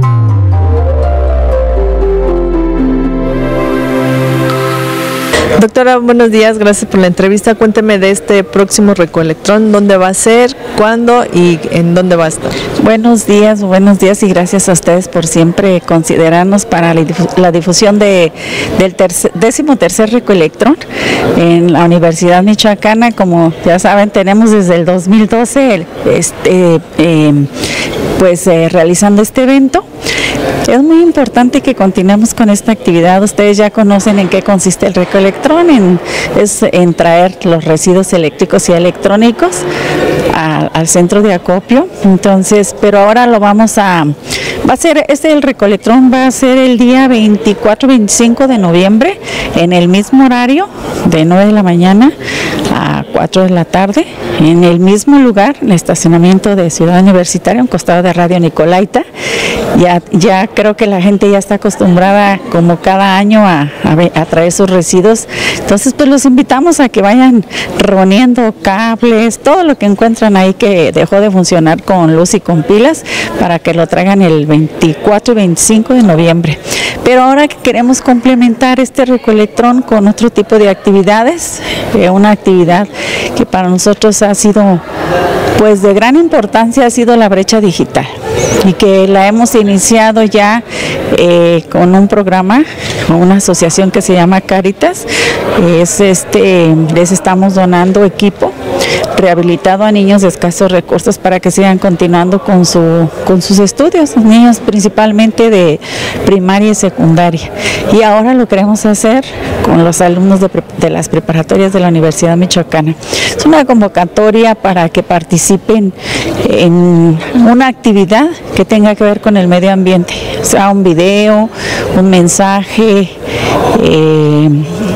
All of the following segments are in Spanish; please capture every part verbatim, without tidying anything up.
Doctora, buenos días, gracias por la entrevista. Cuénteme de este próximo Recolectrón, dónde va a ser, cuándo y en dónde va a estar. Buenos días, buenos días y gracias a ustedes por siempre considerarnos para la difusión de, del tercer, décimo tercer Recolectrón en la Universidad Michoacana. Como ya saben, tenemos desde el dos mil doce este, eh, pues eh, realizando este evento. Es muy importante que continuemos con esta actividad. Ustedes ya conocen en qué consiste el Recolectrón, en, es en traer los residuos eléctricos y electrónicos a, al centro de acopio. Entonces, pero ahora lo vamos a, va a ser, este el Recolectrón va a ser el día veinticuatro veinticinco de noviembre, en el mismo horario, de nueve de la mañana a cuatro de la tarde, en el mismo lugar, en el estacionamiento de Ciudad Universitaria, un costado de Radio Nicolaita. Ya, ya creo que la gente ya está acostumbrada como cada año a, a, a traer sus residuos. Entonces pues los invitamos a que vayan reuniendo cables, todo lo que encuentran ahí que dejó de funcionar con luz y con pilas, para que lo traigan el veinticuatro y veinticinco de noviembre. Pero ahora queremos complementar este Recolectrón con otro tipo de actividades, eh, una actividad que para nosotros ha sido pues de gran importancia, ha sido la brecha digital, y que la hemos iniciado ya eh, con un programa, con una asociación que se llama Caritas. Es este, les estamos donando equipo rehabilitado a niños de escasos recursos para que sigan continuando con su con sus estudios, niños principalmente de primaria y secundaria. Y ahora lo queremos hacer con los alumnos de, de las preparatorias de la Universidad Michoacana. Es una convocatoria para que participen en una actividad que tenga que ver con el medio ambiente, o sea, un video, un mensaje, eh,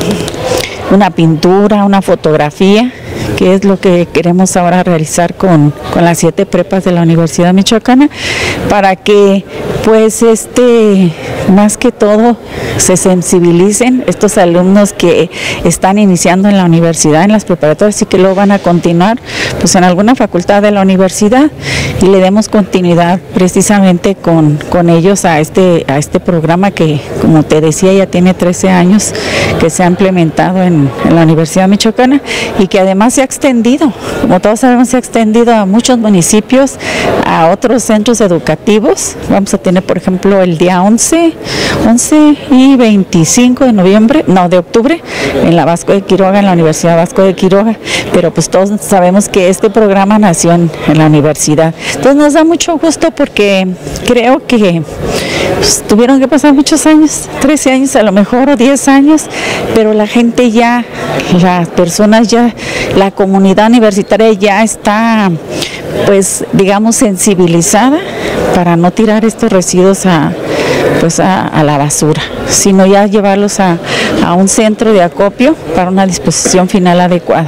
una pintura, una fotografía, que es lo que queremos ahora realizar con, con las siete prepas de la Universidad Michoacana, para que pues este, más que todo, se sensibilicen estos alumnos que están iniciando en la universidad, en las preparatorias, y que luego van a continuar pues en alguna facultad de la universidad, y le demos continuidad precisamente con, con ellos a este, a este programa que, como te decía, ya tiene trece años que se ha implementado en, en la Universidad Michoacana, y que además se ha extendido, como todos sabemos, se ha extendido a muchos municipios, a otros centros educativos. Vamos a tener, por ejemplo, el día once, once y veinticinco de noviembre, no, de octubre, en la Vasco de Quiroga, en la Universidad Vasco de Quiroga, pero pues todos sabemos que este programa nació en, en la universidad. Entonces nos da mucho gusto porque creo que pues, tuvieron que pasar muchos años, trece años a lo mejor, o diez años, pero la gente ya, las personas ya, la comunidad universitaria ya está, pues digamos, sensibilizada para no tirar estos residuos a, pues a, a la basura, sino ya llevarlos a, a un centro de acopio para una disposición final adecuada.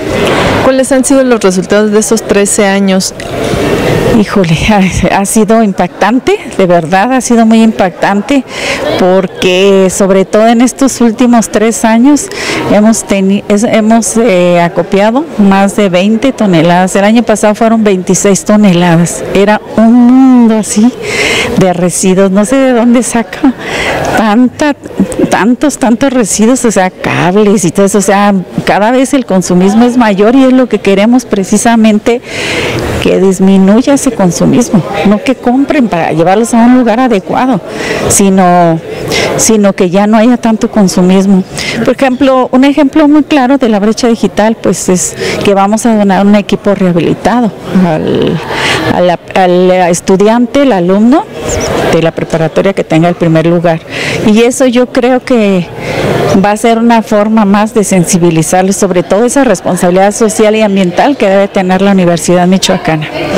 ¿Cuáles han sido los resultados de esos trece años? Híjole, ha, ha sido impactante, de verdad ha sido muy impactante, porque sobre todo en estos últimos tres años hemos, teni, es, hemos eh, acopiado más de veinte toneladas. El año pasado fueron veintiséis toneladas. Era un mundo así de residuos. No sé de dónde saca tanta, tantos, tantos residuos, o sea, cables y todo eso. O sea, cada vez el consumismo es mayor, y es lo que queremos precisamente, que disminuya ese consumismo, no que compren para llevarlos a un lugar adecuado, sino, sino que ya no haya tanto consumismo. Por ejemplo, un ejemplo muy claro de la brecha digital, pues es que vamos a donar un equipo rehabilitado al, al, al estudiante, el alumno de la preparatoria que tenga el primer lugar. Y eso yo creo que va a ser una forma más de sensibilizarles sobre todo esa responsabilidad social y ambiental que debe tener la Universidad Michoacana.